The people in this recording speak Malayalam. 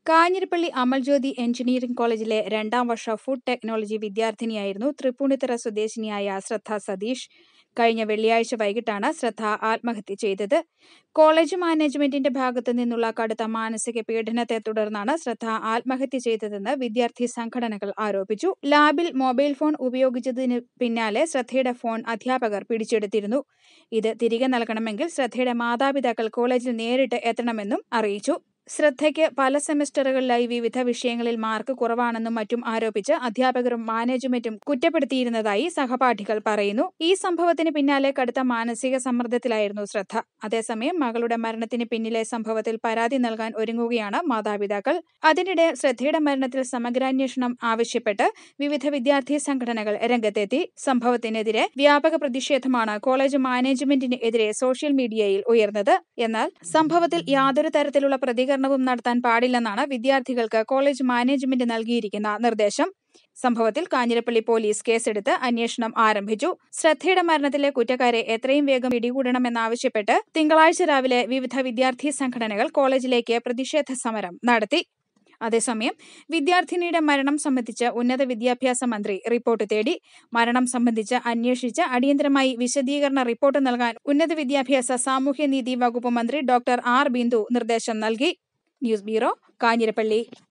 കാഞ്ഞിരപ്പള്ളി അമൽജ്യോതി എഞ്ചിനീയറിംഗ് കോളേജിലെ 2ാം വർഷ ഫുഡ് ടെക്നോളജി വിദ്യാർത്ഥിനിയായിരുന്നു തൃപ്പൂണിത്തുറ സ്വദേശിനിയായ ശ്രദ്ധ സതീഷ്. കഴിഞ്ഞ വെള്ളിയാഴ്ച വൈകിട്ടാണ് ശ്രദ്ധ ആത്മഹത്യ ചെയ്തത്. കോളേജ് മാനേജ്മെന്റിന്റെ ഭാഗത്തു നിന്നുള്ള കടുത്ത മാനസിക പീഡനത്തെ തുടർന്നാണ് ശ്രദ്ധ ആത്മഹത്യ ചെയ്തതെന്ന് വിദ്യാർത്ഥി സംഘടനകൾ ആരോപിച്ചു. ലാബിൽ മൊബൈൽ ഫോൺ ഉപയോഗിച്ചതിന് പിന്നാലെ ശ്രദ്ധയുടെ ഫോൺ അധ്യാപകർ പിടിച്ചെടുത്തിരുന്നു. ഇത് തിരികെ നൽകണമെങ്കിൽ ശ്രദ്ധയുടെ മാതാപിതാക്കൾ കോളേജിൽ നേരിട്ട് എത്തണമെന്നും അറിയിച്ചു. ശ്രദ്ധയ്ക്ക് പല സെമസ്റ്ററുകളിലായി വിവിധ വിഷയങ്ങളിൽ മാർക്ക് കുറവാണെന്നും മറ്റും ആരോപിച്ച് അധ്യാപകരും മാനേജ്മെന്റും കുറ്റപ്പെടുത്തിയിരുന്നതായി സഹപാഠികൾ പറയുന്നു. ഈ സംഭവത്തിന് പിന്നാലെ കടുത്ത മാനസിക സമ്മർദ്ദത്തിലായിരുന്നു ശ്രദ്ധ. അതേസമയം മകളുടെ മരണത്തിന് പിന്നിലെ സംഭവത്തിൽ പരാതി നൽകാൻ ഒരുങ്ങുകയാണ് മാതാപിതാക്കൾ. അതിനിടെ ശ്രദ്ധയുടെ മരണത്തിൽ സമഗ്രാന്വേഷണം ആവശ്യപ്പെട്ട് വിവിധ വിദ്യാർത്ഥി സംഘടനകൾ രംഗത്തെത്തി. സംഭവത്തിനെതിരെ വ്യാപക പ്രതിഷേധമാണ് കോളേജ് മാനേജ്മെന്റിന് എതിരെ സോഷ്യൽ മീഡിയയിൽ ഉയർന്നത്. എന്നാൽ സംഭവത്തിൽ യാതൊരു തരത്തിലുള്ള പ്രതികരണവും നടത്താൻ പാടില്ലെന്നാണ് വിദ്യാർത്ഥികൾക്ക് കോളേജ് മാനേജ്മെന്റ് നൽകിയിരിക്കുന്ന നിർദ്ദേശം. സംഭവത്തിൽ കാഞ്ഞിരപ്പള്ളി പോലീസ് കേസെടുത്ത് അന്വേഷണം ആരംഭിച്ചു. ശ്രദ്ധയുടെ മരണത്തിലെ കുറ്റക്കാരെ എത്രയും വേഗം പിടികൂടണമെന്നാവശ്യപ്പെട്ട് തിങ്കളാഴ്ച രാവിലെ വിവിധ വിദ്യാർത്ഥി സംഘടനകൾ കോളേജിലേക്ക് പ്രതിഷേധ സമരം നടത്തി. അതേസമയം വിദ്യാർത്ഥിനിയുടെ മരണം സംബന്ധിച്ച് ഉന്നത വിദ്യാഭ്യാസ മന്ത്രി റിപ്പോർട്ട് തേടി. മരണം സംബന്ധിച്ച് അന്വേഷിച്ച് അടിയന്തരമായി വിശദീകരണ റിപ്പോർട്ട് നൽകാൻ ഉന്നത വിദ്യാഭ്യാസ സാമൂഹ്യനീതി വകുപ്പ് മന്ത്രി ഡോക്ടർ ആർ ബിന്ദു നിർദ്ദേശം നൽകി. News bureau, Kanjirappally.